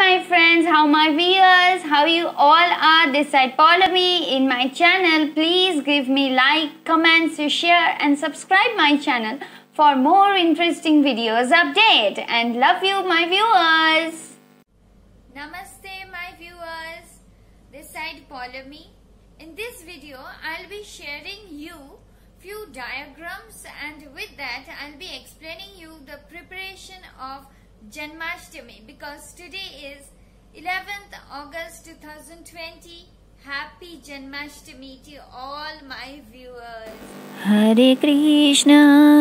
my friends, how my viewers, how you all are. This side Paulavi in my channel. Please give me like, comments, share and subscribe my channel for more interesting videos update. And love you my viewers. Namaste my viewers. This side Paulavi. In this video I'll be sharing you few diagrams, and with that I'll be explaining you the preparation of Janmashtami, because today is 11th August 2020. Happy Janmashtami to all my viewers. Hare Krishna,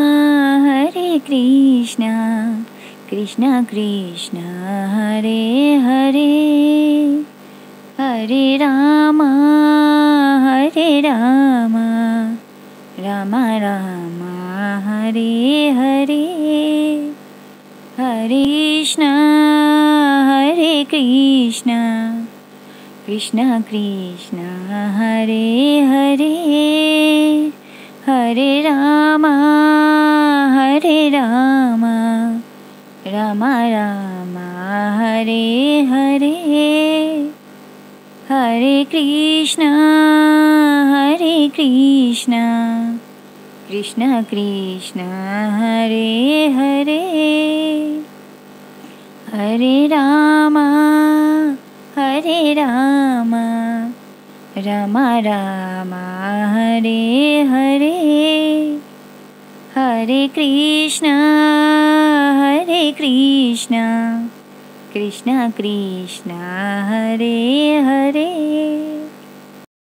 Krishna Krishna, Hare Hare, Hare Rama, Rama Rama, Hare Hare, Hare Krishna, Krishna Krishna, Hare Hare, Hare Rama, Rama Rama, Hare Hare, Hare Krishna, Krishna Krishna, Hare Hare, Hare Rama, Rama Rama, Hare Hare, Hare Krishna, Krishna Krishna, Hare Hare.